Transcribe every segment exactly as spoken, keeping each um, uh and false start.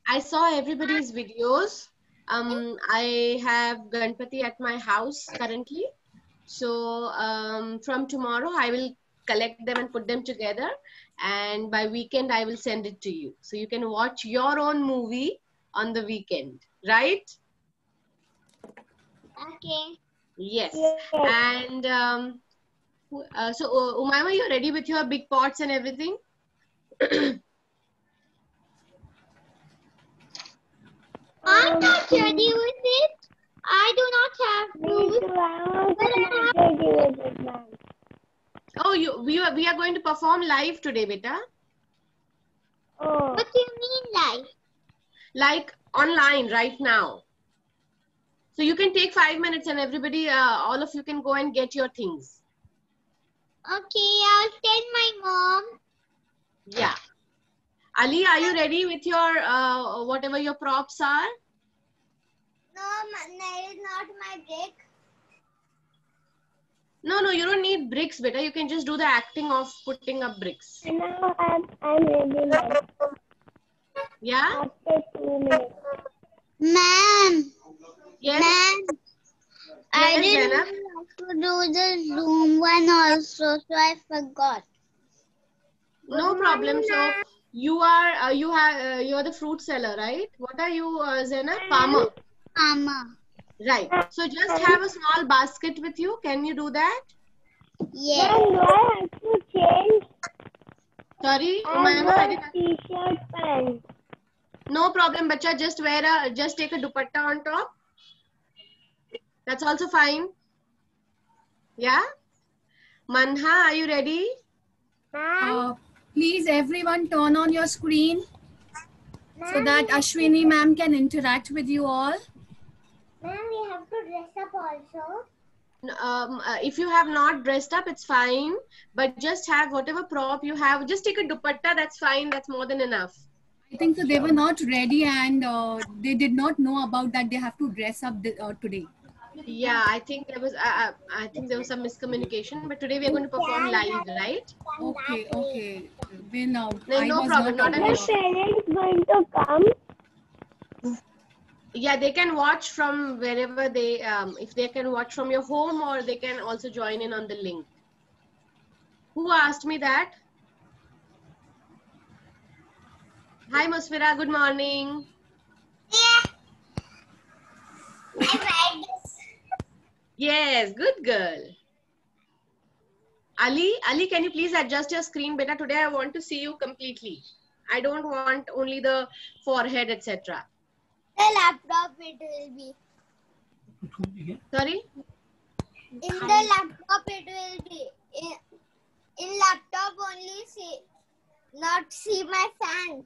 I saw everybody's videos. Um, I have Ganpati at my house currently. So um, from tomorrow, I will collect them and put them together. And by weekend, I will send it to you. So you can watch your own movie on the weekend, right? Okay. Yes. Yes. And um, uh, so uh, Umayma, you're ready with your big pots and everything? I'm not ready with it. I do not have Me food. too. I'm But I also have- not ready with it, ma'am. Oh, you we are we are going to perform live today, beta. Oh. What do you mean live? Like online right now. So you can take five minutes and everybody, uh, all of you can go and get your things. Okay, I'll tell my mom. Yeah. Ali, are you ready with your, uh, whatever your props are? No, that is not my break. No, no, you don't need bricks, beta. You can just do the acting of putting up bricks. And now I'm, I'm ready, ma'am. Yeah? After two minutes. Ma'am, Yes? ma'am, I Yes, didn't Zainab? have to do the Zoom one also, so I forgot. No problem. So you are, uh, you have, uh, you're the fruit seller, right? What are you, uh, Zainab? Farmer. Mama. Right. So just have a small basket with you. Can you do that? Yes. Ma'am, do I have to change? Sorry, I Umayma, I have didn't. t-shirt pants. No problem, bacha. Just wear a, just take a dupatta on top. That's also fine. Yeah? Manha, are you ready? Uh, please, everyone, turn on your screen so that Ashwini ma'am can interact with you all. Ma'am, we have to dress up also. Um, uh, if you have not dressed up, it's fine. But just have whatever prop you have. Just take a dupatta. That's fine. That's more than enough. I think so they were not ready and uh, they did not know about that they have to dress up th- uh, today. Yeah, I think there was. Uh, I think there was some miscommunication. But today we are going to perform live, right? Okay, okay. When uh, No, I no was problem. not Not an aware. My issue. parents going to come? Yeah, they can watch from wherever they. Um, if they can watch from your home, or they can also join in on the link. Who asked me that? Hi, Musfira. Good morning. Yeah. I read this. Yes, good girl. Ali, Ali, can you please adjust your screen, beta? Today I want to see you completely. I don't want only the forehead, et cetera. The laptop it will be. Sorry? In the laptop it will be. In, in laptop only see, not see my fan.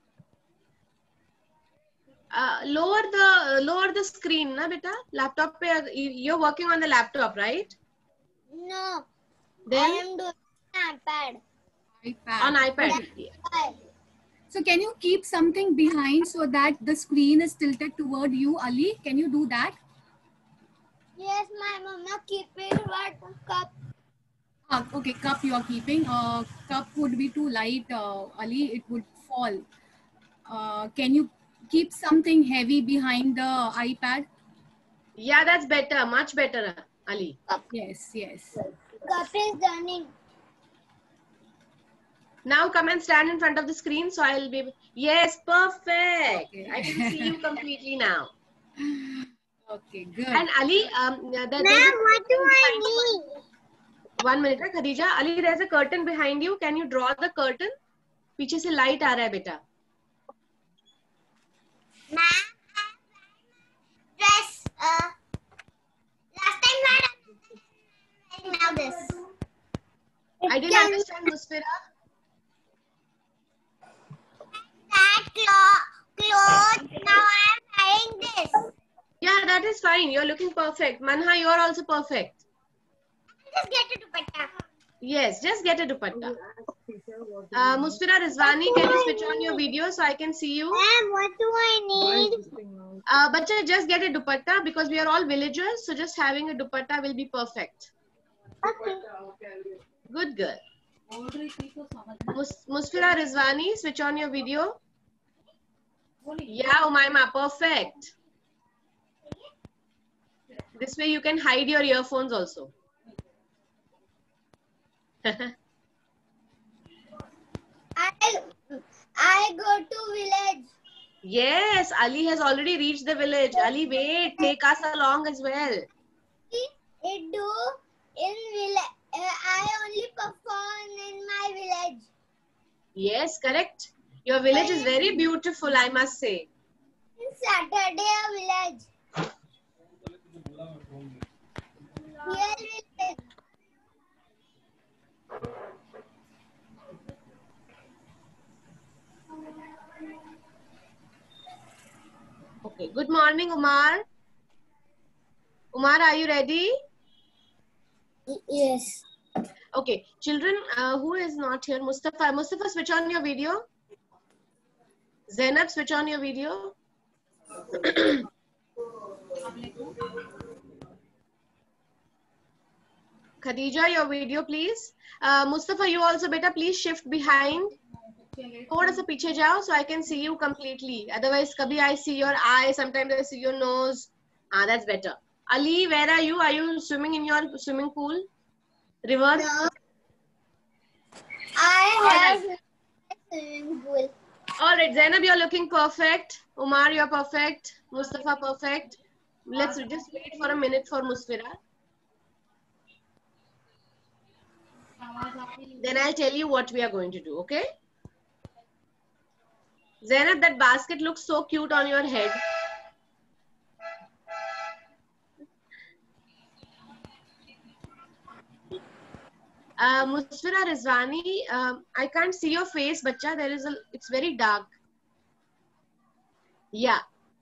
Uh, lower the lower the screen, na beta? Laptop pe, you're working on the laptop, right? No. Then I am doing iPad. iPad. on iPad. Okay. So can you keep something behind so that the screen is tilted toward you, Ali? Can you do that? Yes, my mama keep it what cup. Ah, okay, cup you are keeping. Uh, cup would be too light, uh, Ali. It would fall. Uh, can you keep something heavy behind the iPad? Yeah, that's better. Much better, Ali. Yes, yes. Cup is running. Now come and stand in front of the screen so I'll be. Yes, perfect. Okay. I can see you completely now. Okay, good. And Ali, um, there, there's a Ma'am, what do curtain I behind you. need? One minute, huh, Khadija. Ali, there's a curtain behind you. Can you draw the curtain? पीछे से light आ रहा है बेटा. Ma'am, dress. Uh, last time madam. Now this. I didn't Can- understand, Musfira. That cloth. Cloth. Now I am wearing this. Yeah, that is fine. You're looking perfect. Manha, you're also perfect. Just get a dupatta. Yes, just get a dupatta. Uh, Musfira Rizwani, can you switch on your video so I can see you? Ma'am, what do I need? Uh, Bacha, just get a dupatta because we are all villagers. So just having a dupatta will be perfect. Okay. Good girl. Mus Musfira Rizwani, switch on your video. Yeah, Umayma, perfect. This way you can hide your earphones also. I I go to village. Yes, Ali has already reached the village. Ali, wait, take us along as well. It do in village. Uh, I only perform in my village. Yes, correct. Your village is very beautiful, I must say. In Saturday, a village. Real village. Okay, good morning, Umar. Umar, are you ready? Yes. Okay, children, uh, who is not here? Mustafa, Mustafa, switch on your video. Zainab, switch on your video. Khadija, your video, please. Uh, Mustafa, you also better please shift behind. थोड़ा सा पीछे जाओ so I can see you completely. Otherwise, kabhi I see your eye, sometimes I see your nose. Ah, that's better. Ali, where are you? Are you swimming in your swimming pool? River? No. I have a swimming pool. All right, Zainab, you're looking perfect. Umar, you're perfect. Mustafa, perfect. Let's just wait for a minute for Musfira. Then I'll tell you what we are going to do, okay? Zainab, that basket looks so cute on your head. Uh, Musfira Rizwani, um, I can't see your face, bacha. There is a, it's very dark. Yeah.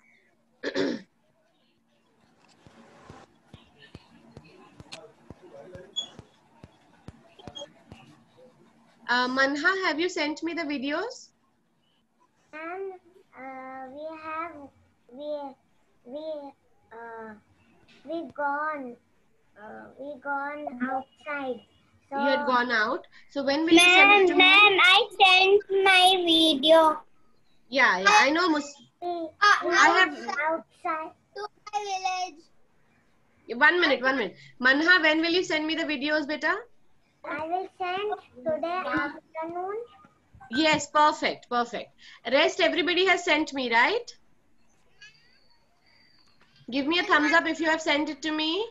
uh, Manha, have you sent me the videos? And uh, we have we we uh, we gone uh, we gone outside. So, You had gone out. So when will you send it to me? Ma'am, I sent my video. Yeah, yeah, I know. Mus Uh, I have outside to my village. one minute, one minute. Manha, when will you send me the videos, beta? I will send today afternoon. Yes, perfect, perfect. Rest everybody has sent me, right? Give me a thumbs up if you have sent it to me.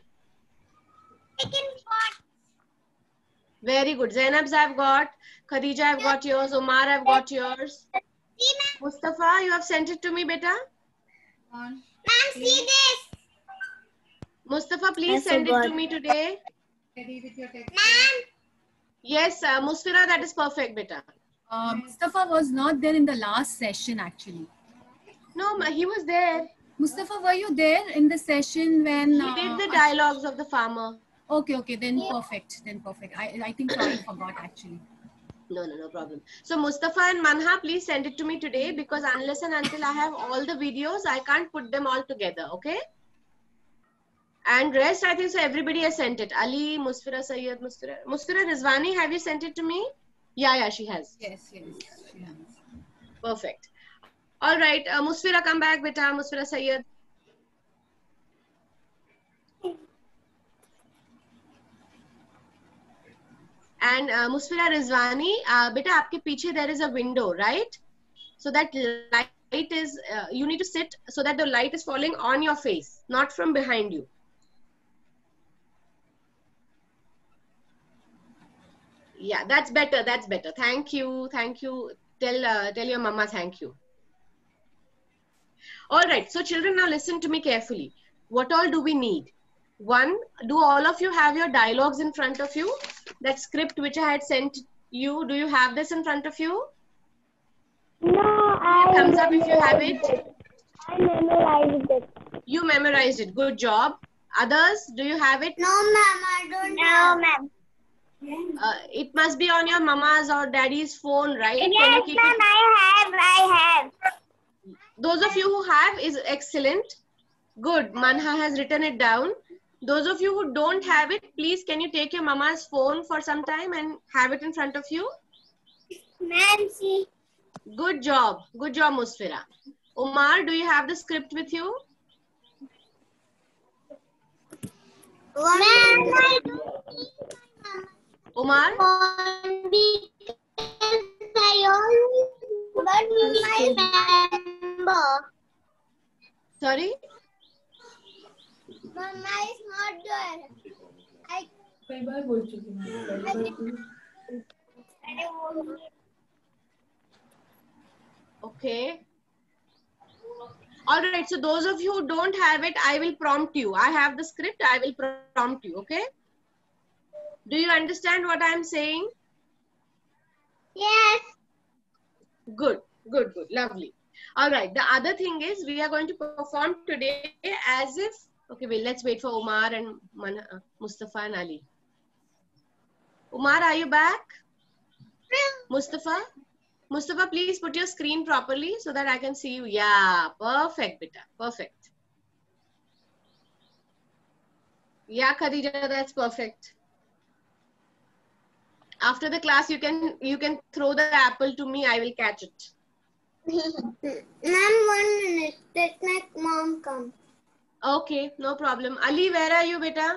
Very good. Zainab's I've got. Khadija, I've got yours. Umar, I've got yours. Mustafa, you have sent it to me, beta? Ma'am, see this. Mustafa, please send it to me today. Ma'am. Yes, uh, Musfira, that is perfect, beta. Uh, Mustafa was not there in the last session actually. No, ma- he was there. Mustafa, were you there in the session when? He uh, did the dialogues of the farmer. Okay, okay, then perfect, then perfect. I, I think I forgot actually. No, no, no problem. So Mustafa and Manha, please send it to me today because unless and until I have all the videos, I can't put them all together, okay? And rest, I think so everybody has sent it. Ali, Musfira, Sayyed, Musfira. Musfira Rizwani, have you sent it to me? Yeah, yeah, she has. Yes, yes, she has. Perfect. All right, uh, Musfira, come back, beta. Musfira Sayyed. And uh, Musfira Rizwani, uh, beta, aapke piche there is a window, right? So that light is, uh, you need to sit so that the light is falling on your face, not from behind you. Yeah, that's better. That's better. Thank you. Thank you. Tell, uh, tell your mama thank you. All right. So children, now listen to me carefully. What all do we need? One, do all of you have your dialogues in front of you? That script which I had sent you, do you have this in front of you? No, I Thumbs up if you have it. it. I memorized it. You memorized it. Good job. Others, do you have it? No, ma'am, I don't know. No, ma'am. Uh, it must be on your mama's or daddy's phone, right? Can you Yes, keep ma'am, it? I have, I have. Those of you who have is excellent. Good. Manha has written it down. Those of you who don't have it, please can you take your mama's phone for some time and have it in front of you? Ma'am, see. Good job. Good job, Musfira. Umar, do you have the script with you? One I don't see my Umar? phone because I only got my member. Sorry? Mama is not there. I Okay. All right. So those of you who don't have it, I will prompt you. I have the script. I will prompt you. Okay. Do you understand what I'm saying? Yes. Good. Good. Good. Lovely. All right. The other thing is we are going to perform today as if. Okay. Well, let's wait for Umar and Man uh, Mustafa and Ali. Umar, are you back? Mustafa? Mustafa, please put your screen properly so that I can see you. Yeah, perfect, beta. Perfect. Yeah, Khadija, that's perfect. After the class, you can you can throw the apple to me. I will catch it. Ma'am, one minute. Let my mom come. Okay, no problem. Ali, where are you, beta?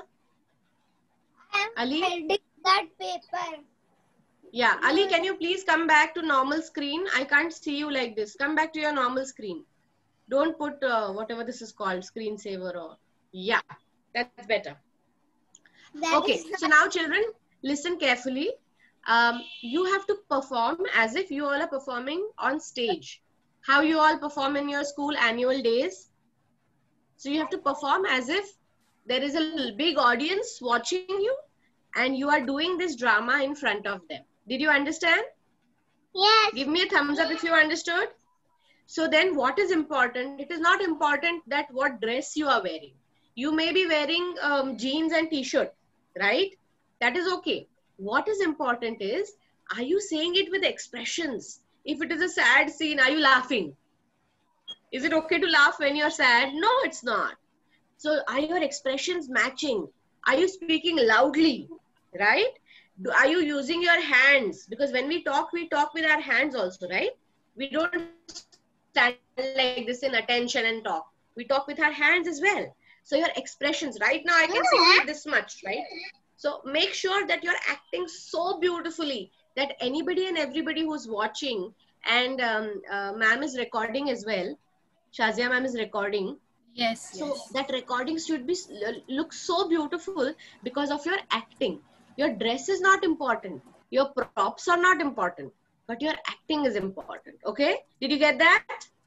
I am Ali? holding that paper. Yeah, Ali, can you please come back to normal screen? I can't see you like this. Come back to your normal screen. Don't put uh, whatever this is called, screensaver or... Yeah, that's better. That Okay, is so now children, listen carefully. Um, you have to perform as if you all are performing on stage. How you all perform in your school annual days. So you have to perform as if there is a big audience watching you and you are doing this drama in front of them. Did you understand? Yes. Give me a thumbs up if you understood. So then what is important? It is not important that what dress you are wearing. You may be wearing um, jeans and t-shirt, right? That is okay. What is important is, are you saying it with expressions? If it is a sad scene, are you laughing? Is it okay to laugh when you're sad? No, it's not. So are your expressions matching? Are you speaking loudly, right? Do, are you using your hands? Because when we talk, we talk with our hands also, right? We don't stand like this in attention and talk. We talk with our hands as well. So your expressions, right now I can see only this much, right? So make sure that you're acting so beautifully that anybody and everybody who's watching, and um, uh, ma'am is recording as well. Shazia ma'am is recording. Yes. So yes. that recording should be look so beautiful because of your acting. Your dress is not important. Your props are not important. But your acting is important. Okay? Did you get that?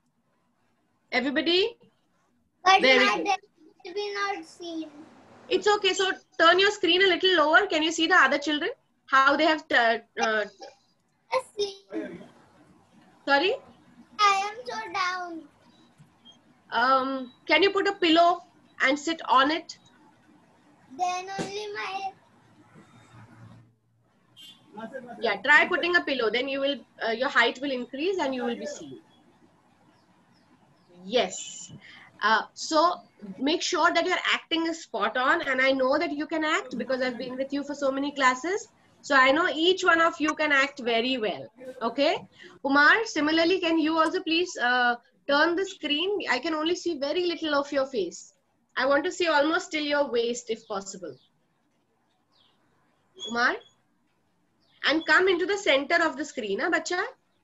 Everybody? But Very my good. dress will be not seen. It's okay. So turn your screen a little lower. Can you see the other children? How they have... Uh, uh, See, sorry? I am so down. Um, can you put a pillow and sit on it? Then only my... Yeah, try putting a pillow. Then you will, uh, your height will increase and you will be seen. Yes. Uh, so make sure that your acting is spot on. And I know that you can act because I've been with you for so many classes. So I know each one of you can act very well. Okay. Umar, similarly, can you also please uh, turn the screen? I can only see very little of your face. I want to see almost till your waist if possible. Umar? And come into the center of the screen, huh, bacha?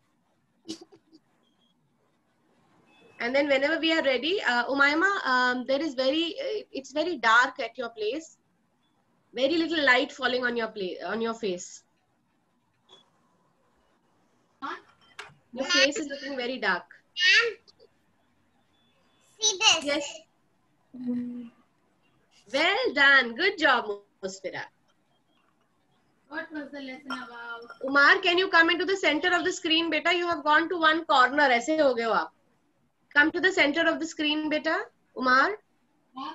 And then whenever we are ready, uh, Umayma, um, there is very, uh, it's very dark at your place. Very little light falling on your play, on your face. Your face is looking very dark. See this. Yes. Well done. Good job, Muspira. What was the lesson about? Umar, can you come into the center of the screen, beta? You have gone to one corner. ऐसे हो गए हो आप. Come to the center of the screen, beta. Umar. Huh?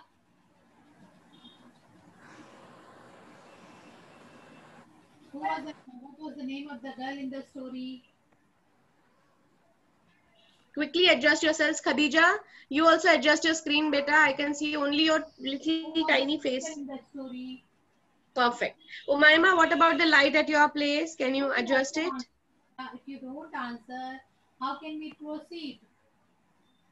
Who was the, what was the name of the girl in the story? Quickly adjust yourselves, Khadija. You also adjust your screen, beta. I can see only your little tiny face. In that story. Perfect. Umayma, what about the light at your place? Can you adjust it? Uh, if you don't answer, how can we proceed?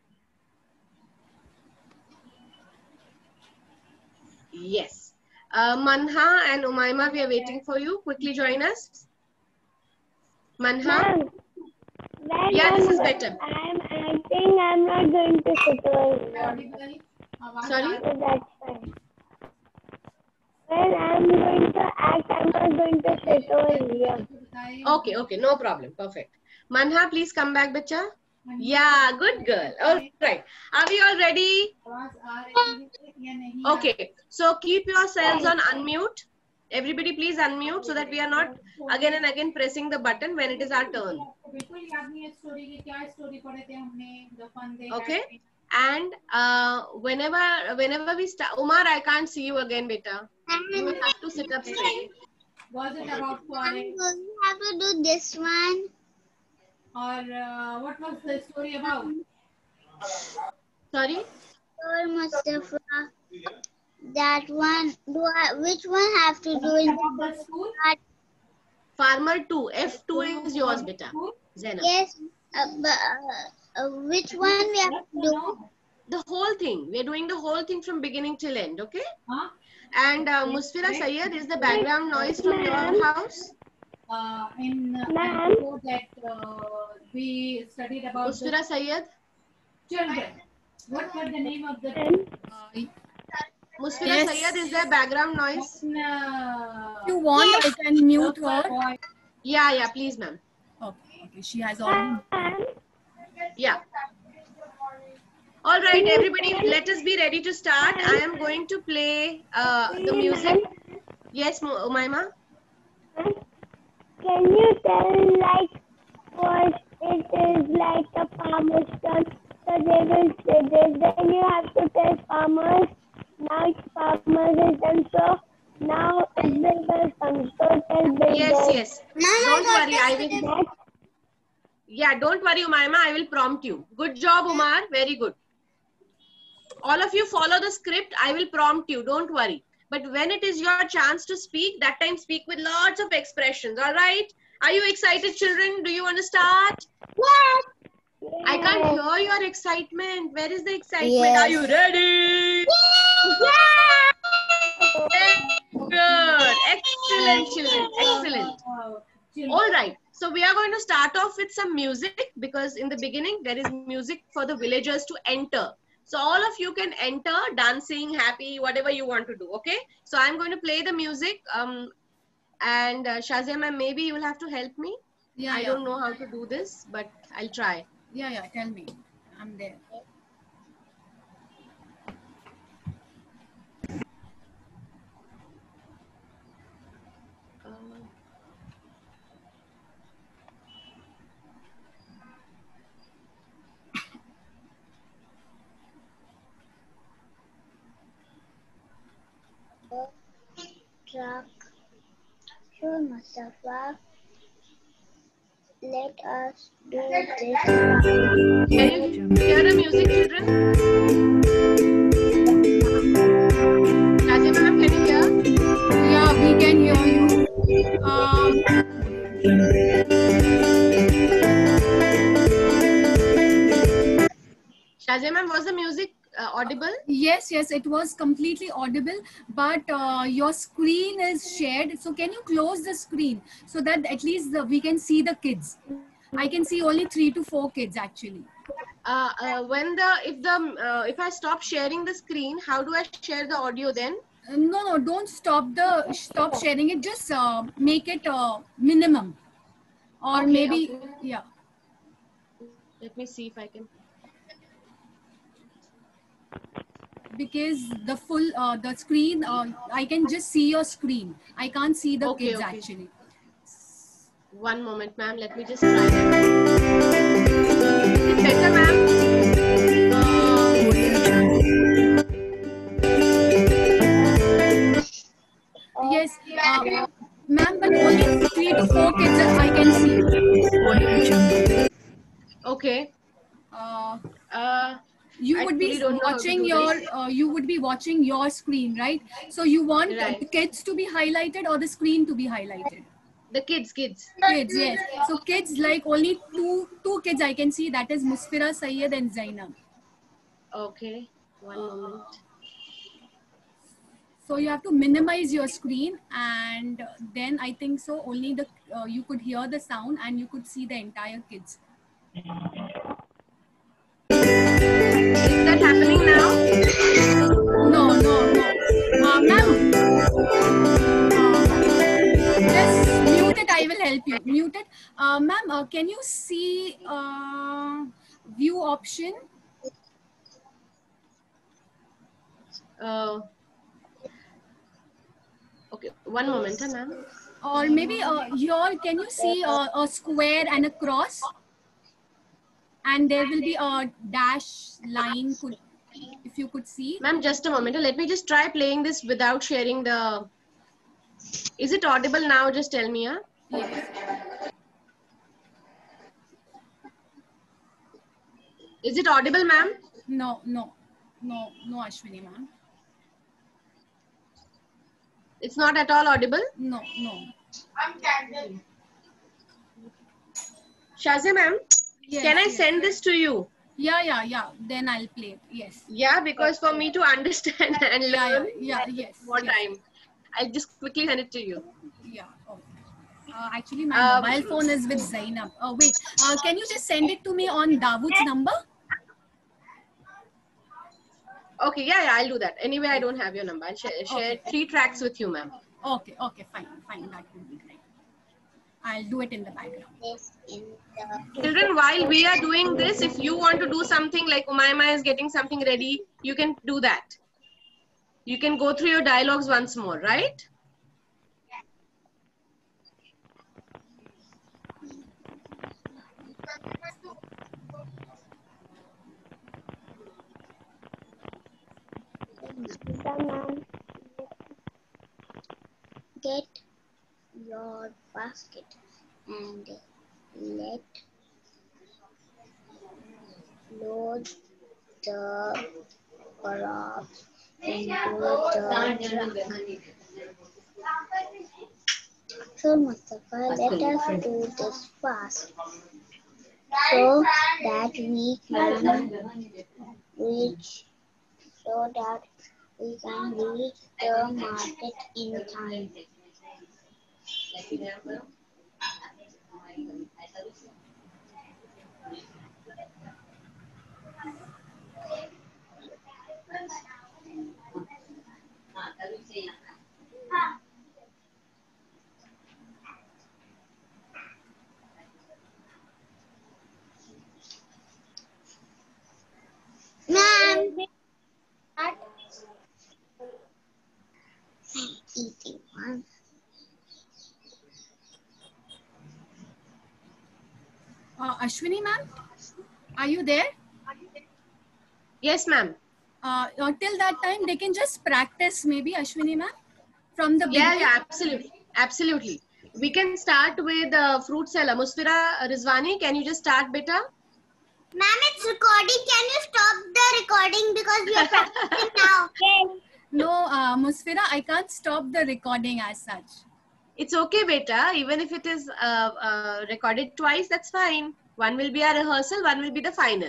Yes. Uh, Manha and Umaima, we are waiting for you. Quickly join us. Manha? Ma'am, when Yeah, this I'm, is better. I'm acting, I'm not going to sit over here. Sorry? So that's fine. When I'm going to act, I'm not going to sit over here. Okay, okay, no problem. Perfect. Manha, please come back, bacha. Yeah, good girl. All right. Are we all ready? Okay. So keep yourselves on unmute. Everybody please unmute so that we are not again and again pressing the button when it is our turn. Okay. And uh, whenever whenever we start, Umar, I can't see you again, beta. You will have to sit up straight. Was it about I'm forest, going to have to do this one. or uh, what was the story about? Sorry? Or Mustafa. That one. Do I, which one have to do in About the school? that? Farmer two. F two is yours, beta. Zainab. Yes. Uh, but, uh, uh, which one we have to do? The whole thing. We are doing the whole thing from beginning till end, okay? Huh? And uh, Musfira Sayyed, is the background noise from your house? Uh, in uh, Ma'am. before that uh, we studied about the Musfira Sayyed? children. What was the name of the And Musfira Yes. Sayyed, is there background noise? uh, If you want, I can mute her. boy? Yeah, yeah, please, ma'am. Okay, okay. She has already. ma'am, Yeah. All right, everybody, let us be ready to start. I am going to play uh, the music. Yes, Mu- Umaima? can you tell like what it is like a farmer's turn? So they will say this. Then you have to tell farmers. Now it's farmers is done. So now it's builders turn. So tell builders. Yes, yes. Don't worry, I will. That Yeah, don't worry, Umaima, I will prompt you. Good job, Umar. Very good. All of you follow the script. I will prompt you. Don't worry. But when it is your chance to speak, that time speak with lots of expressions. All right? Are you excited, children? Do you want to start? I can't hear your excitement. Where is the excitement? Yes. Are you ready? Good. Excellent, children. Excellent. Uh, children. All right. So we are going to start off with some music because in the beginning there is music for the villagers to enter. So all of you can enter dancing, happy, whatever you want to do. Okay. So I'm going to play the music. Um, and uh, Shazia ma'am, maybe you will have to help me. Yeah, I yeah. don't know how to do this, but I'll try. Yeah, yeah. Tell me. I'm there. Uh, Truck. Sure, Mustafa. Let us do this one. Can you hear the music, children? Shazia ma'am, can you hear? Yeah, we can hear you. Um, Shazia ma'am, was the music uh, audible? yes, yes. It was completely audible, but uh, your screen is shared. So can you close the screen so that at least the, we can see the kids? I can see only three to four kids actually. Uh, uh, when the if the uh, if I stop sharing the screen, how do I share the audio then? Uh, no, no. Don't stop the stop sharing it. Just uh, make it uh, minimum, or Okay, maybe okay. yeah. Let me see if I can. Because the full uh, the screen uh, I can just see your screen. I can't see the Okay, kids okay. actually. One moment, ma'am. Let me just try that. Is it better, ma'am? Uh, yes, uh, ma'am, but only three to four kids I can see. Okay. Uh, Uh, you I would truly be don't know how to watching do your this. uh, you would be watching your screen, right? So you want Right. the kids to be highlighted or the screen to be highlighted? The kids, kids. Kids, yes. So kids, like only two two kids I can see. That is Musfira, Sayyed, and Zainab. Okay. One moment. So you have to minimize your screen, and then I think so only the uh, you could hear the sound and you could see the entire kids. Is that happening now? No, no, no. Uh, ma'am, uh, just mute it. I will help you. Mute it. Uh, ma'am, uh, can you see uh, view option? Uh, okay, one moment, huh, ma'am. Or maybe uh, here, can you see uh, a square and a cross? And there will be a dash line, could, if you could see. Ma'am, just a moment. Let me just try playing this without sharing the... Is it audible now? Just tell me, huh? Yes. Is it audible, ma'am? No, no, no, no, Ashwini ma'am. It's not at all audible? No, no. Shazia, ma'am, Yes, can I yes. send this to you? Yeah, yeah, yeah. Then I'll play it. Yes. Yeah, because for me to understand and learn, Yeah, yeah, yeah, yes. more yes. time. I'll just quickly send it to you. Yeah. Okay. Uh, actually, my Um, mobile phone is with Zainab. Oh, wait. Uh, can you just send it to me on Dawood's number? Okay, yeah, yeah, I'll do that. Anyway, I don't have your number. I'll share, share Okay. three tracks with you, ma'am. Okay, okay, fine, fine. That would be great. I'll do it in the background. This in the Children, while we are doing this, if you want to do something like Umayma is getting something ready, you can do that. You can go through your dialogues once more, right? get your basket and let load the crops into the so Mustafa, let us do this fast so that we can reach so that we can reach the market in time. Ma'am, I'm eating one. Uh, Ashwini ma'am, are you there? Yes, ma'am. Uh, uh, till that time, they can just practice maybe, Ashwini ma'am, from the Yeah, beginning. yeah, absolutely. Absolutely. We can start with uh, fruit seller. Musfira Rizwani, can you just start, beta? Ma'am, it's recording. Can you stop the recording because we are practicing now? Yes. No, uh, Musfira, I can't stop the recording as such. It's okay, beta. Even if it is uh, uh, recorded twice, that's fine. One will be a rehearsal, one will be the final.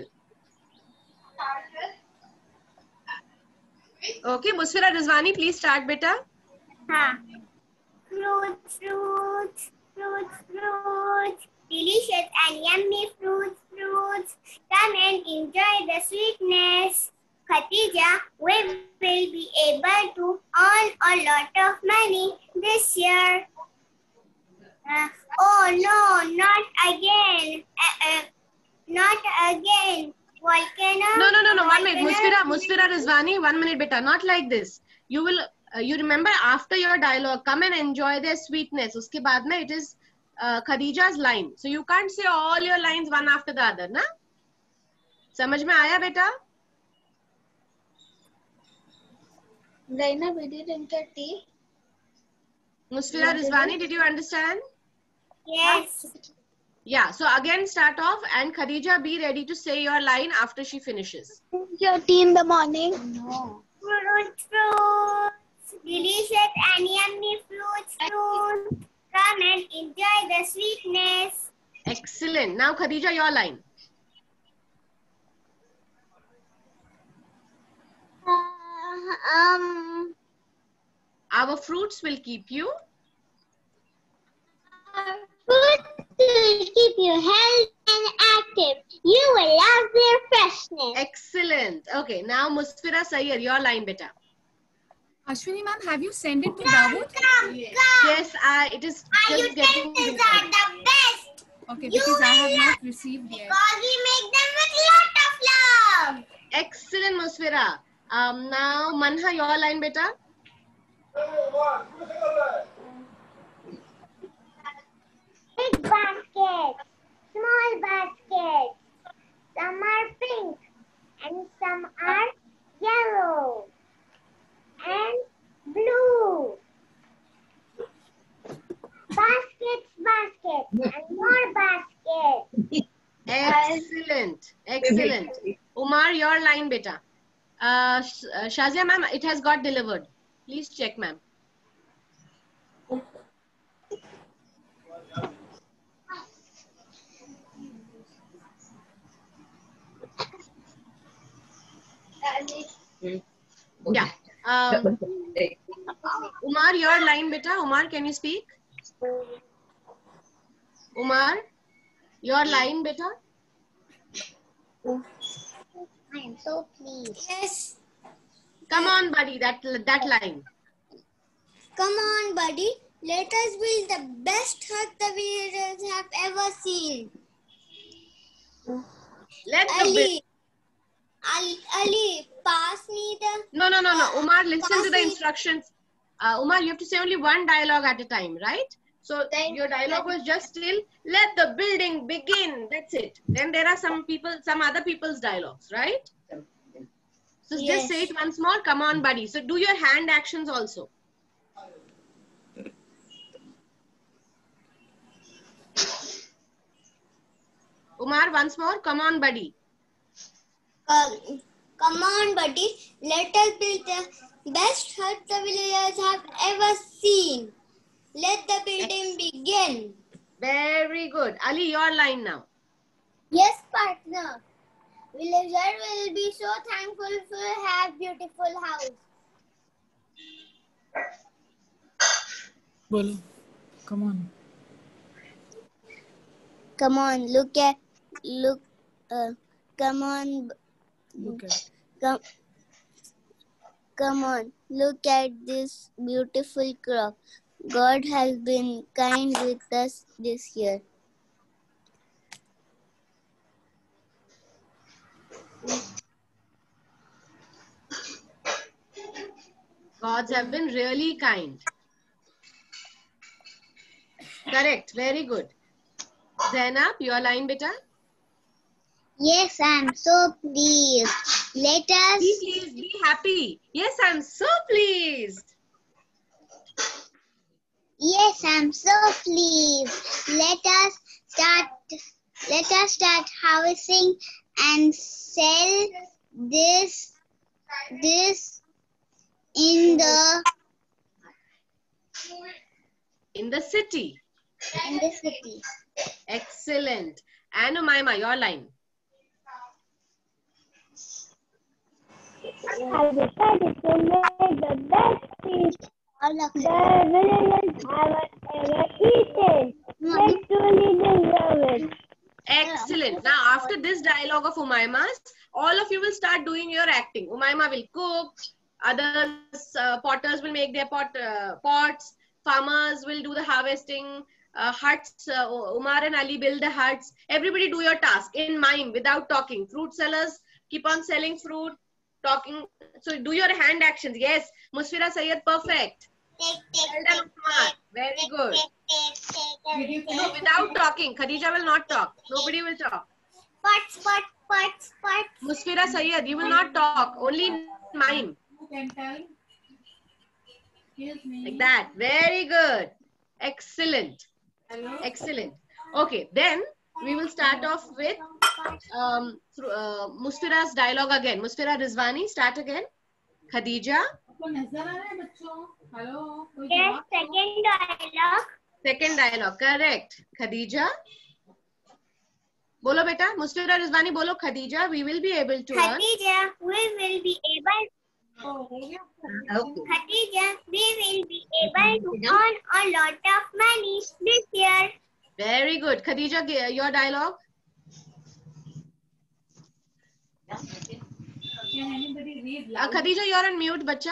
Okay, Musfira Rizwani, please start, beta. Huh. Fruits, fruits, fruits, fruits. Delicious and yummy fruits, fruits. Come and enjoy the sweetness. Khatija, we will be able to earn a lot of money this year. Uh, oh no, not again. Uh, uh, not again. Volcano. No, no, no, no. One minute. volcano- Musfira, Musfira Rizwani, one minute, beta. Not like this. You will, uh, you remember after your dialogue, come and enjoy their sweetness. Uske baad mein it is uh, Khadija's line. So you can't say all your lines one after the other, na? Samajh mein aaya, beta? Zainab, we didn't get tea. Musfira Rizwani, did you understand? Yes. Yeah. So again, start off and Khadija, be ready to say your line after she finishes. Your tea in the morning. No. Fruits, fruits, delicious and yummy fruits, fruits. Come and enjoy the sweetness. Excellent. Now, Khadija, your line. Uh, um, our fruits will keep you. Fruits will keep you healthy and active. You will love their freshness. Excellent. Okay, now Musfira Sayyed, your line, beta. Ashwini ma'am, have you sent it to Dawood? Come, come. Yes, I. It is Our just getting. utensils are the best. Okay, You because I have will not love received yet. because we make them with lot of love. Excellent, Musfira. Um, now Manha, your line, beta. Big baskets, small baskets. Some are pink and some are yellow and blue. Baskets, baskets, and more baskets. Excellent, excellent. Umar, your line, beta. Uh, Sh- uh, Shazia ma'am, it has got delivered. Please check, ma'am. Yeah. Um, Umar, your line, beta. Umar, can you speak? Umar, your line, beta. I am so pleased. Yes. Come on, buddy. That that line. Come on, buddy. Let us build the best hut the villagers have ever seen. Let the Ali, Ali, Ali, pass me the... No, no, no, no. Umar, listen to the Pass it. instructions. Uh, Umar, you have to say only one dialogue at a time, right? So your dialogue was just still, let the building begin. That's it. Then there are some people, some other people's dialogues, right? So Yes. just say it once more. Come on, buddy. So do your hand actions also. Umar, once more. Come on, buddy. Um, come on, buddy. Let us build the best hut the villagers have ever seen. Let the building begin. Very good. Ali, your line now. Yes, partner. Villager will be so thankful to have beautiful house. Bolo. Come on. Come on, look at, look, uh, come on, Look at. come, come on, look at this beautiful crop. God has been kind with us this year. Gods have been really kind. Correct. Very good. Zainab, your line, beta. Yes, I'm so pleased. Let us, Be pleased, be happy. Yes, I'm so pleased. yes, I'm so pleased. Let us start, let us start harvesting and sell this, this in the, In the city. in the city. Excellent. And Umaima, your line. I decided to make the best feast the villagers have ever eaten. They truly deserve it. Excellent. Now, after this dialogue of Umaima's, all of you will start doing your acting. Umaima will cook. Others, uh, potters will make their pot, uh, pots. Farmers will do the harvesting. Uh, huts, uh, Umar and Ali build the huts. Everybody do your task in mime without talking. Fruit sellers keep on selling fruit, talking. So do your hand actions. Yes, Musfira Sayyed, perfect. Take, take, Well done, Umar. Very good. No, without talking. Khadija will not talk. Nobody will talk. Pots, pot, pots, pots. Musfira Sayyed, you will not talk. Only mime. You can tell. Excuse me. Like that. Very good. Excellent. Hello. Excellent. Okay, then we will start off with um, through, uh, Musfira's dialogue again. Musfira Rizwani, start again. Khadija. आपको नजर आ रहा है बच्चों? Hello. कोई Yes, जवाब दो. second dialogue. Second dialogue. Correct. Khadija. Bolo beta. Musfira Rizwani bolo Khadija. We will be able to learn. Khadija, we will be able Khadija, we will be able to earn a lot of money this year. Very good. Khadija, g- your dialogue. Can anybody read Uh, loud? Khadija, you're on mute, bacha.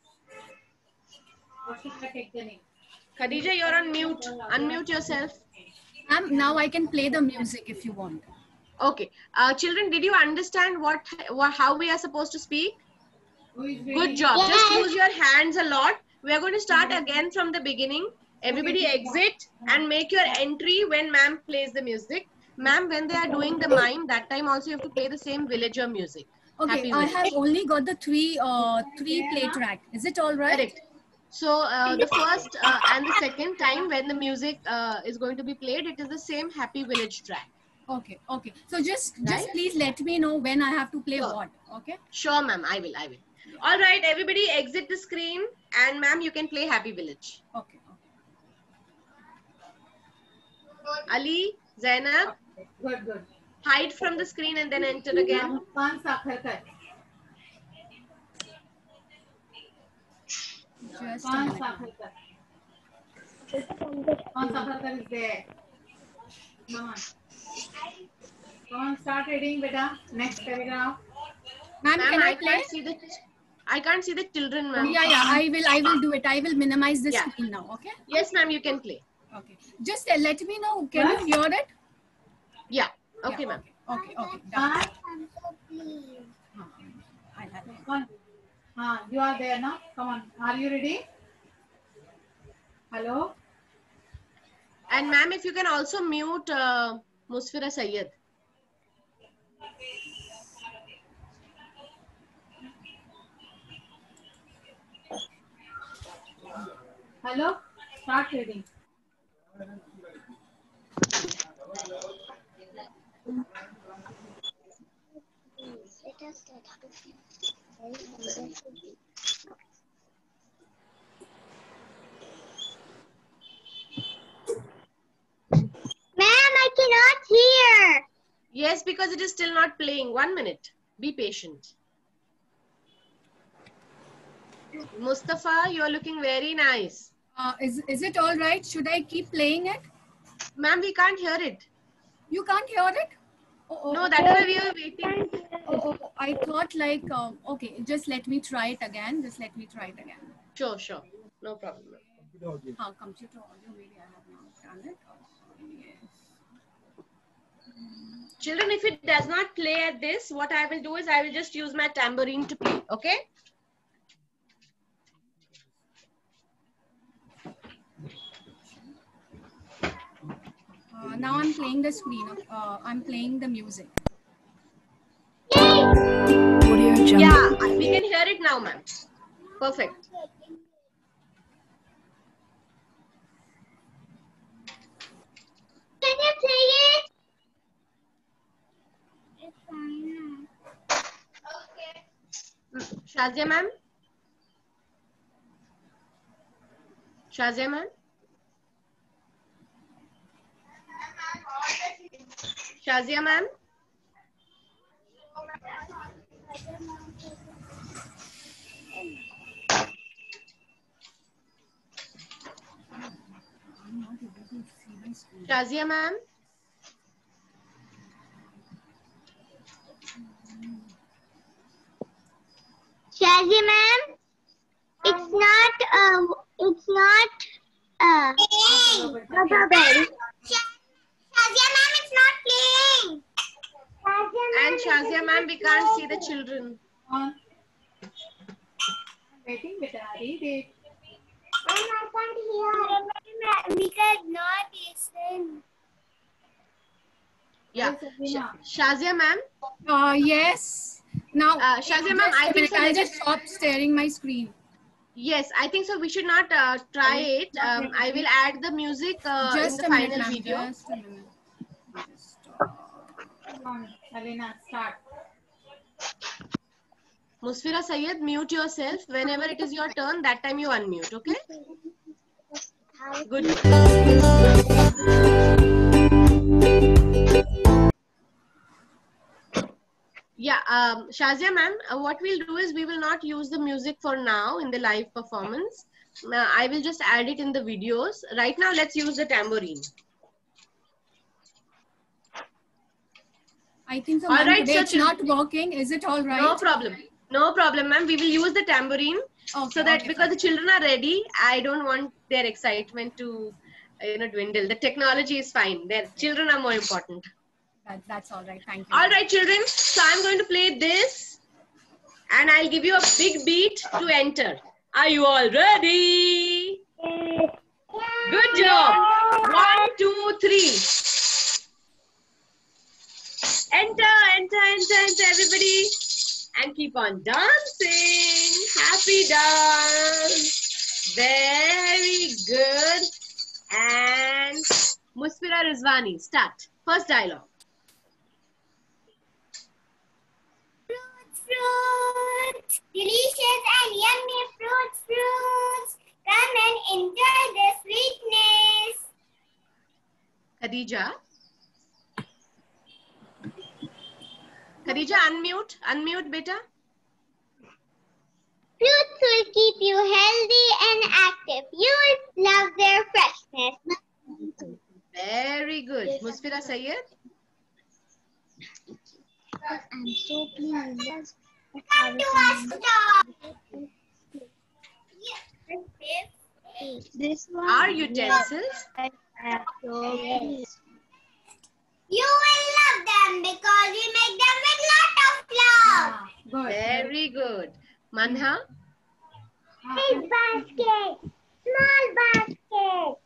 Or should I take the name? Khadija, you're on mute. Unmute yourself. Um, now I can play the music if you want. Okay. Uh, children, did you understand what, what how we are supposed to speak? Who is reading? Good job. Just use your hands a lot. We are going to start again from the beginning. Everybody exit and make your entry when ma'am plays the music. Ma'am, when they are doing the mime, that time also you have to play the same villager music. Okay, Happy I Village. have only got the three uh three play track. Is it all right? Correct. So uh, the first uh, and the second time when the music uh, is going to be played, it is the same Happy Village track. Okay, okay. So just just Right? please let me know when I have to play Sure. what. Okay. Sure, ma'am. I will. I will. All right. Everybody exit the screen and ma'am, you can play Happy Village. Okay. Ali, Zainab, Good, good. hide from the screen and then enter again. Muskan Sakharkar. Just a Muskan minute. Sakharkar. Muskan Sakharkar is there. Come on. Come on, start reading, beta. Next paragraph. Ma'am, Ma'am, can I I play? can't see the. I can't see the children, ma'am. Yeah, yeah. I will. I will do it. I will minimize the Yeah. screen now. Okay. Yes, ma'am. You can play. Okay. Just uh, let me know. Can you hear it? Yeah. Okay, Yeah, ma'am. Okay. Okay. Done. Muskan, Please. Uh, I'll have it. Muskan. Ah, you are there now. Come on. Are you ready? Hello? And ma'am, if you can also mute uh, Musfira Sayyed. Hello? Start reading. Let us start. Ma'am, I cannot hear. Yes, because it is still not playing. One minute. Be patient. Mustafa, you are looking very nice. Uh, is is it all right? Should I keep playing it? Ma'am, we can't hear it. You can't hear it? Oh, oh, No, that's why we are waiting. oh, oh, oh, I thought like um, okay. Just let me try it again. Just let me try it again. Sure, sure. No problem. ma'am. Uh, computer audio. Maybe I have not done it. Oh, yes. Children, if it does not play at this, what I will do is I will just use my tambourine to play. Okay? Uh, now I'm playing the screen. Uh, I'm playing the music. Audio Jungle. Yeah, we can hear it now, ma'am. Perfect. Can you play it? Shazia ma'am? Shazia ma'am? Shazia ma'am? I'm not able to see my screen. Shazia ma'am? Shazia ma'am, it's not um, it's not uh, rubber band. Shazia ma'am, it's not playing. And Shazia ma'am, we can't see the children. On. Waiting, beta. Read it. Ma'am, I can't hear. We cannot listen. Yeah. Yes, Sh- Shazia ma'am? Uh, yes. Now, Uh, Shazia ma'am, I think so. I'll let just us- stop staring my screen. Yes, I think so. We should not uh, try it. Um, I will add the music uh, Just in a the minute, final ma'am. video. Just a minute. Just, uh, Come on, Alina, start. Musfira Sayyed, mute yourself. Whenever it is your turn, that time you unmute, okay? Good. Yeah, um, Shazia ma'am, uh, what we'll do is we will not use the music for now in the live performance. Uh, I will just add it in the videos. Right now, let's use the tambourine. I think so, All ma'am. right, Today so it's chil- not working. Is it all right? No problem. No problem, ma'am. We will use the tambourine Okay, so that okay, because fine. the children are ready, I don't want their excitement to, uh, you know, dwindle. The technology is fine. Their children are more important. That, that's all right. Thank you. All ma'am. right, children. So I'm going to play this, and I'll give you a big beat to enter. Are you all ready? Yes. Good job. One, two, three. Enter, enter, enter, enter, everybody. And keep on dancing. Happy dance. Very good. And Musfira Rizwani, start. First dialogue. Fruits, fruits, delicious and yummy fruits, fruits. Come and enjoy the sweetness. Khadija. Khadija, unmute. Unmute, beta. Fruits will keep you healthy and active. You will love their freshness. Very good. Musfira Sayyed. I'm so pleased. Come to us, stop. This one. Our utensils. I am so pleased. You will love them because we make them with lot of love. Ah, good. Very good. Manha. Big basket, small basket.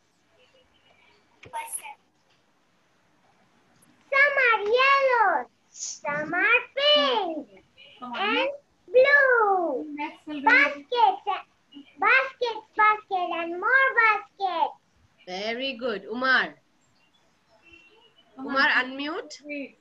Some are yellow, some are pink Come on. and blue. Next will be Baskets, baskets, basket and more baskets. Very good. Umar. Come Umar, on. unmute. Wait.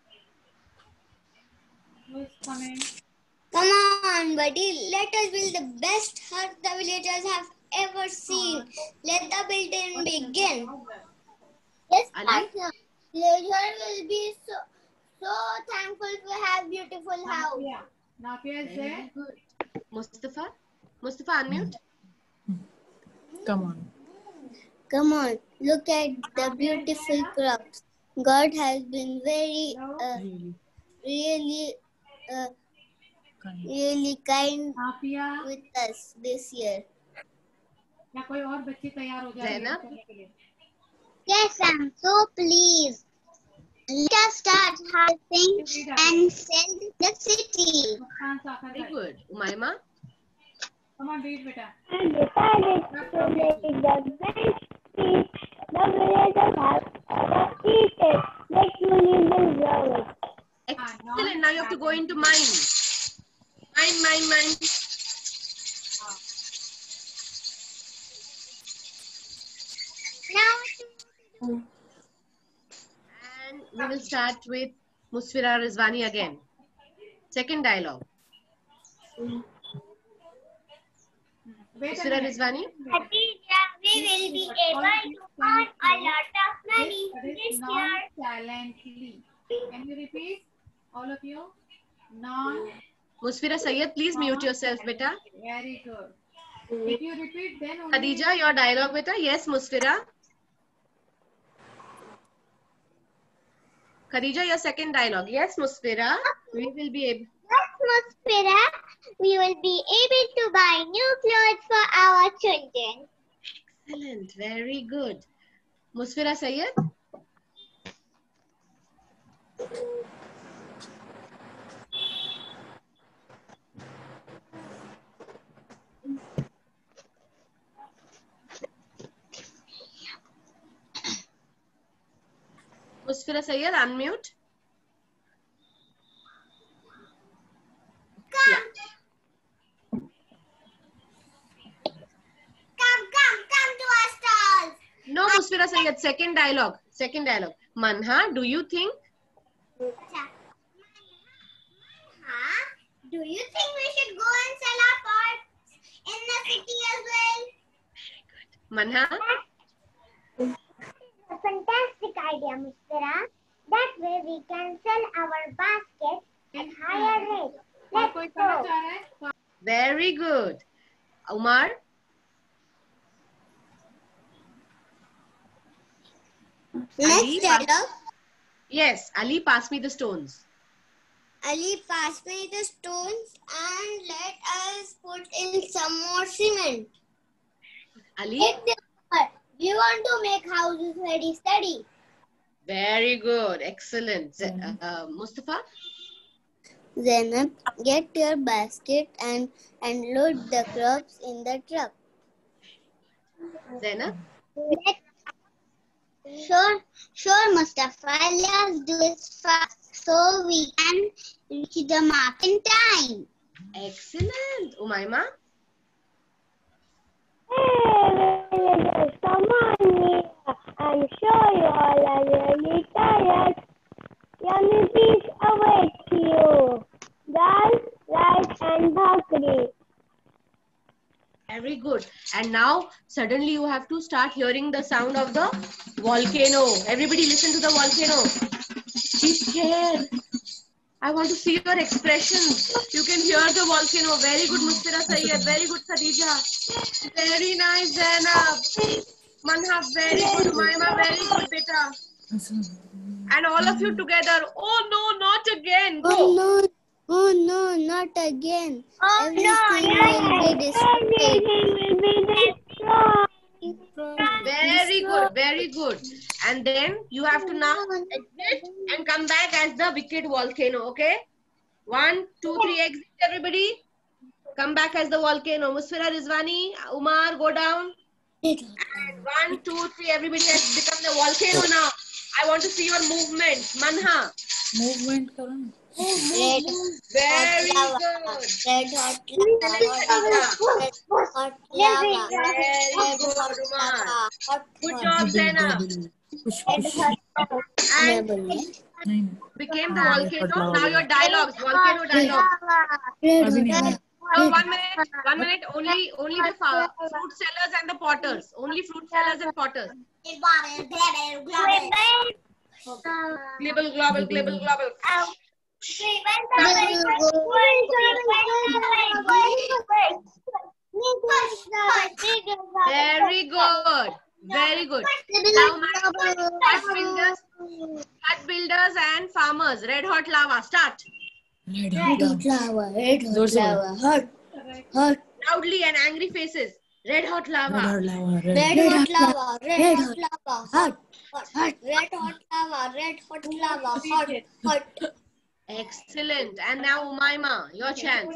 Who's coming? Come on, buddy. Let us build the best hut the villagers have ever seen. Let the building begin. Yes, Ali? partner. Villagers will be so so thankful to have beautiful house. Nafia. Nafia is there? Very good. Mustafa. Mustafa, unmute. Come on. Come on, look at the beautiful crops. God has been very, uh, Really really, uh, kind. really kind Nafia. with us this year. क्या कोई और बच्ची तैयार हो जाए Zainab? करने के लिए? Yes, I'm so pleased. Let us start harvesting and sell the city. मुस्कान साखर Very है. good. Umaima. Come on, read बेटा. And decided to make the best feast the villagers have ever eaten. They truly deserve it. Excellent. Now you have to go into mine. Mine, mine, mine. Now, And we will start with Musfira Rizwani again. Second dialogue. Wait a Musfira minute. Rizwani. Khadija, we will be able to earn a lot of money That is this year. non-talently. Can you repeat, all of you? Non. Musfira Sayyed, please mute yourself, beta. Very good. If you repeat, then only. Khadija, your dialogue, beta. Yes, Musfira. Khadija, your second dialogue. Yes, Musfira. We will be able. Atmosphere, we will be able to buy new clothes for our children. Excellent. Very good. Musfira Sayyed. Musfira Sayyed, unmute. Come, come, come, come to our stalls. No, Musfira Sayyed, second dialogue. Second dialogue. Manha, do you think? Huh? Do you think we should go and sell our parts in the city as well? Manha? A fantastic idea, Musfira. That way we can sell our baskets higher rate. Let's go. Very good. Umar? Ali, Next dialogue. yes, Ali, pass me the stones. Ali, pass me the stones and let us put in some more cement. Ali? We want to make houses very steady. Very good. Excellent. Z- uh, Mustafa? Zainab, get your basket and, and load the crops in the truck. Zainab? Sure, sure, Mustafa. Let's do it fast so we can reach the mark in time. Excellent. Umaima? Hey, villagers, come on here. I'm sure you all are really tired. Yummy feast awaits you. Dal, rice, and bhakri. Very good. And now, suddenly you have to start hearing the sound of the volcano. Everybody listen to the volcano. Be scared. I want to see your expressions. You can hear the volcano. Very good, Mustira Sayyed. Very good, Khadija. Very nice, Zainab. Manha, very good. Umaima, very good, beta. And all of you together. Oh no, not again. Go. Oh no, oh no, not again. Oh, Everything no, will be destroyed. Everything will be destroyed. Very good, very good. And then you have to now exit and come back as the wicked volcano, okay? One, two, three, exit everybody. Come back as the volcano. Musfira Rizwani, Umar, go down. And one, two, three, everybody has become the volcano now. I want to see your movement. Manha. Movement karo na. Red Very hot good. lava. Red hot lava. Red hot lava. Very good, Umar. Good job, Zainab. Push, push. And Nahin. became the volcano. Now your dialogues, volcano dialogues. Abhi nahi. Oh, one minute, one minute. Only, only the fa- fruit sellers and the potters. Only fruit sellers and potters. Global, global, global, global. Very good, very good. Now, hut builders, hut builders and farmers. Red hot lava. Start. Red Red hot lava. Red hot lava. Hot. Hot. Loudly and angry faces. Red hot lava. Red lava. Red. Red hot lava. Red hot lava. Hot. Hot. Red hot lava. Red hot lava. Hot. Hot. Excellent. And now Umaima, your chance.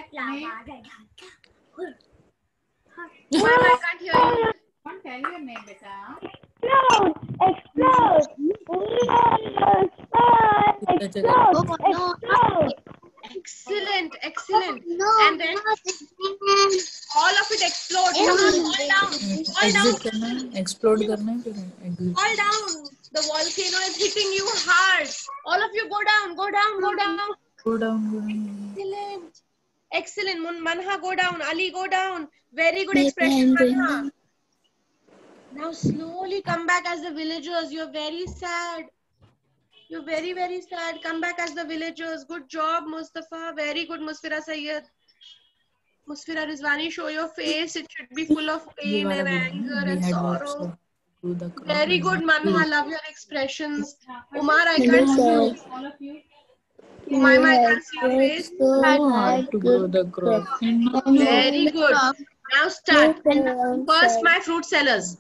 Umaima, I can't hear you. Don't tell your name, beta. Explode! Explode! Explode! Explode! Excellent, excellent. No. And then all of it explodes. All down, all down, Exit करना है, explode करना है, फिर exit. all down. The volcano is hitting you hard. All of you go down, go down, go down. Go down, go down. Excellent. Excellent. Mun- Manha, go down. Ali, go down. Very good expression, Manha. Now slowly come back as the villagers. You're very sad. You're very, very sad. Come back as the villagers. Good job, Mustafa. Very good, Musfira Sayyed. Musfira Rizwani, show your face. It should be full of pain and anger and sorrow. Very good, Manha. Love your expressions. Umar, I can't see you. All of you. Umaima, I can't see your face. So hard to grow the crop. Very good. Now start. First, my fruit sellers.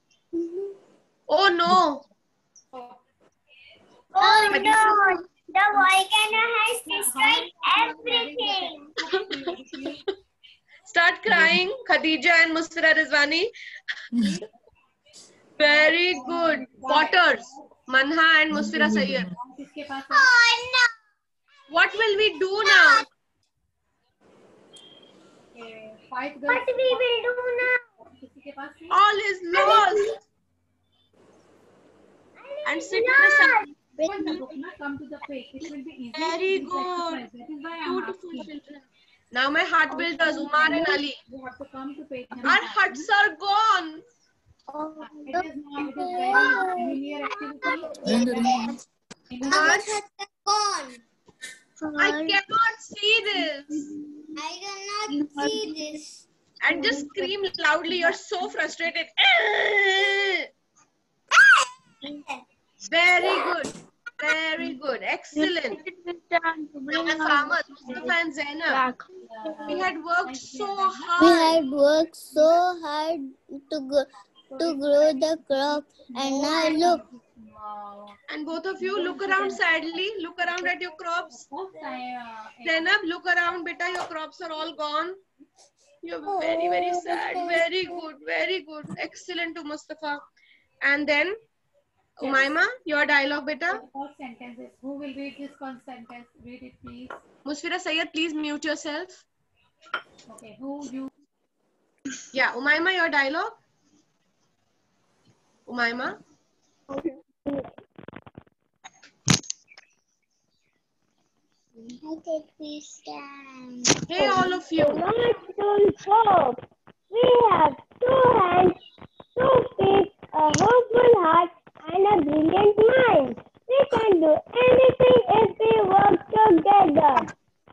Oh no. Oh no! The volcano has destroyed everything. Start crying, Khadija and Musfira Rizwani. Very good. Potters, Manha and Musfira Sayyed. किसके पास है? Oh no! What will we do now? Okay, five girls. What we will do now? किसी के पास है? All is lost. And sit in the sun. When the book na come to the page, it will be easy. Very This good. exercise. That is why I'm Beautiful asking. children. Now my hut builders, Umar and Ali. You have to come to page number Our one. huts are gone. It is now, it is very linear activity. Ring, ring. In Our a huts are gone. I cannot see this. I cannot see this. And just scream loudly. You're so frustrated. Very good. Very good. Excellent. Now my farmers, Mustafa and Zainab, we had worked so hard. We had worked so hard to go, to grow the crop, and now look. And both of you look around sadly. Look around at your crops. Zainab, look around, beta. Your crops are all gone. You're very, very sad. Very good. Very good. Excellent to Mustafa. And then, Umaima, your dialogue, beta. First sentences. Who will read this first sentence? Read it, please. Musfira Sayyed, please mute yourself. Okay. Who you? Yeah, Umaima, your dialogue. Umaima. Hey, all of you. Not we have two hands, two feet, a hopeful heart, and a brilliant mind. We can do anything if we work together.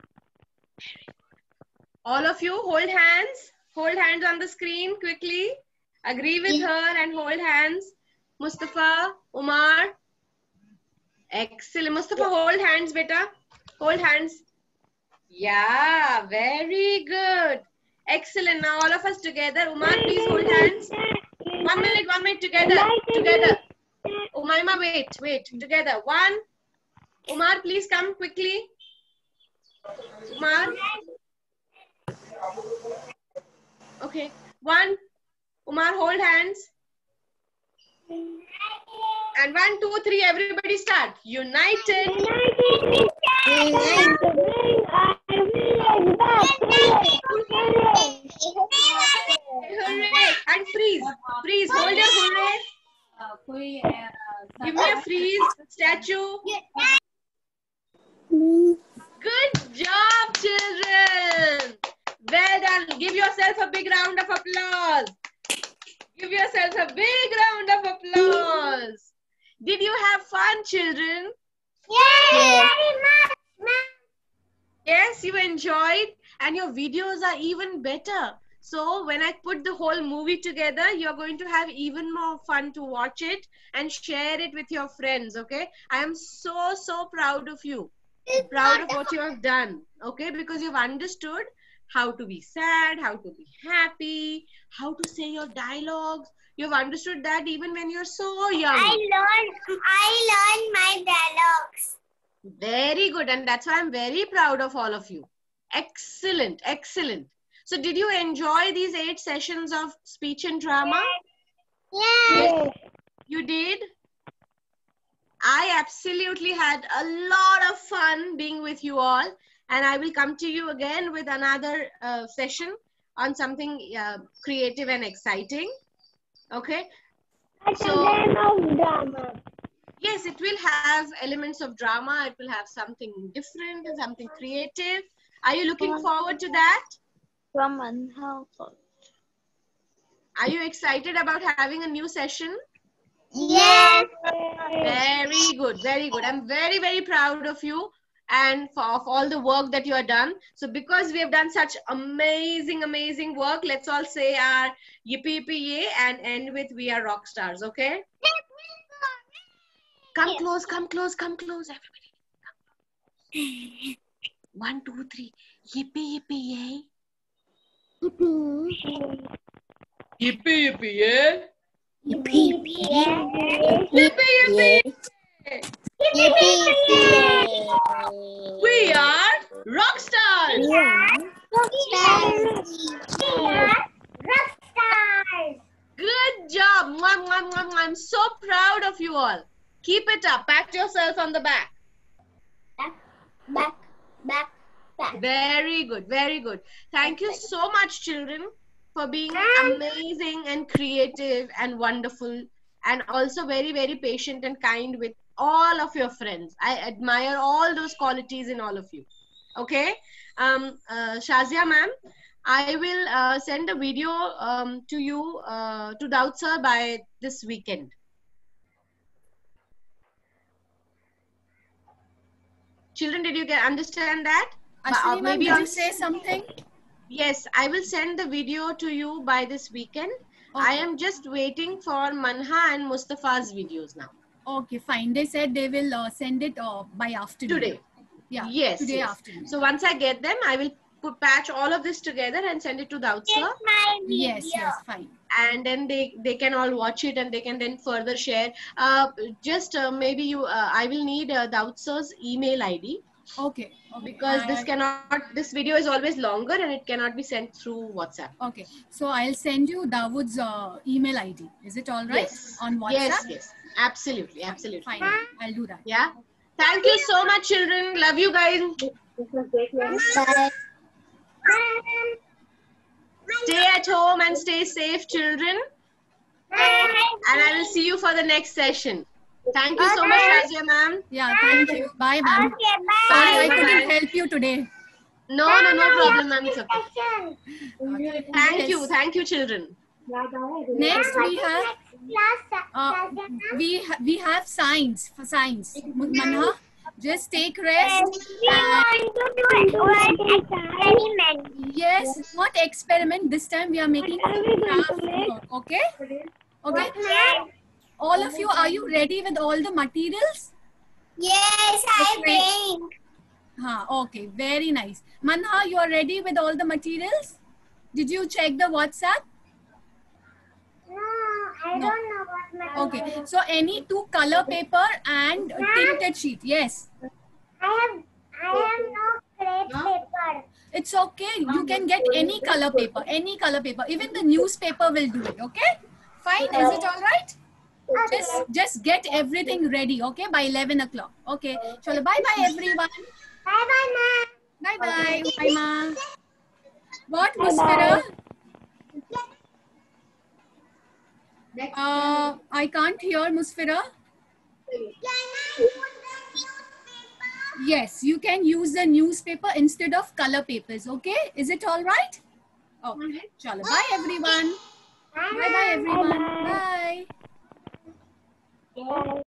All of you, hold hands. Hold hands on the screen quickly. Agree with her and hold hands. Mustafa, Umar. Excellent. Mustafa, hold hands, beta. Hold hands. Yeah, very good. Excellent. Now all of us together. Umar, please hold hands. One minute, one minute together. Together. Umaima, wait, wait. Together. One. Umar, please come quickly. Umar. Okay. One. Umar, hold hands. And one, two, three, everybody start. United. United. Hooray. And freeze. Freeze. Hold your hooray. Uh, koi, uh, Give me a freeze. Statue. Good job, children. Well done. Give yourself a big round of applause. Give yourselves a big round of applause. Did you have fun, children? Yes. Yes, you enjoyed, and your videos are even better. So when I put the whole movie together, you're going to have even more fun to watch it and share it with your friends, okay? I am so, so proud of you. Proud of what you have done, okay? Because you've understood how to be sad, how to be happy, how to say your dialogues. You've understood that even when you're so young. I learned. I learned my dialogues. Very good. And that's why I'm very proud of all of you. Excellent. Excellent. So did you enjoy these eight sessions of speech and drama? Yes. You did? I absolutely had a lot of fun being with you all. And I will come to you again with another uh, session on something uh, creative and exciting. Okay? That's So- a game of drama. Yes, it will have elements of drama. It will have something different, something creative. Are you looking forward to that? Someone help us. Are you excited about having a new session? Yes. Very good, very good. I'm very, very proud of you and for of all the work that you have done. So because we have done such amazing, amazing work, let's all say our yippee yippee yay and end with we are rock stars, okay? Come close, come close, come close, everybody. One, two, three. Yippee yippee yay. Yippee yippee yay. Yippee, yippee, Yippee yippee yay. We are rock stars. Rock stars. Good job. Mwah, mwah, mwah, mwah. I'm so proud of you all. Keep it up. Pat yourself on the back. Back, back, back. Very good. Very good. Thank you so much, children, for being amazing and creative and wonderful and also very, very patient and kind with all of your friends. I admire all those qualities in all of you. Okay? Um, uh, Shazia ma'am, I will uh, send a video um, to you, uh, to Daud sir by this weekend. Children, did you get understand that? Ashwini Uh, ma'am, maybe did on- you say something? Yes, I will send the video to you by this weekend. I Okay. am just waiting for Manha and Mustafa's videos now. Okay, fine. They said they will uh, send it uh, by afternoon. Today. Yeah. Yes. Today yes. afternoon. So once I get them, I will put, patch all of this together and send it to Daud sir. It's my video. Yes. Yes. Fine. And then they they can all watch it and they can then further share. Uh, just uh, maybe you, uh, I will need uh, Daud sir's email I D. Okay. Okay. Because I- this cannot, this video is always longer and it cannot be sent through WhatsApp. Okay. So I'll send you Dawood's uh, email I D. Is it all right? Yes. On WhatsApp? Yes, yes. Absolutely, absolutely. Fine. I'll do that. Yeah. Thank you so much, children. Love you guys. Bye. Stay at home and stay safe, children. And I will see you for the next session. Thank you so much, Razia ma'am. Yeah. Thank you. Bye, ma'am. Okay, bye. Sorry, I Bye, couldn't bye. help you today. No, no, no problem, ma'am. It's okay. Session. Okay. Thank Yes. you. Thank you, children. Next, we have Class, uh, Sajjana. we ha we have science for science. Manha, just take rest. We want to do one experiment. Yes, not experiment. This time we are making craft work. Okay. Okay. Yes, All of you, are you ready with all the materials? yes, I Okay. think. Ha, okay, very nice. Manha, you are ready with all the materials? Did you check the WhatsApp? No, I No. don't know what my. Okay, so any two color paper and a tinted sheet. Yes, I have, I have no crepe paper. it's okay. You can get any color paper, any color paper. Even the newspaper will do it. Okay, fine. Is it all right? Just, just get everything ready. Okay, by eleven o'clock. Okay. Chalo, bye bye everyone. Bye bye, ma. Bye bye. Bye ma. What, Musfira? Uh, I can't hear Musfira. Yes, you can use the newspaper instead of color papers. Okay, is it all right? Okay, chalo. Bye everyone. Bye bye everyone. Bye. Bye.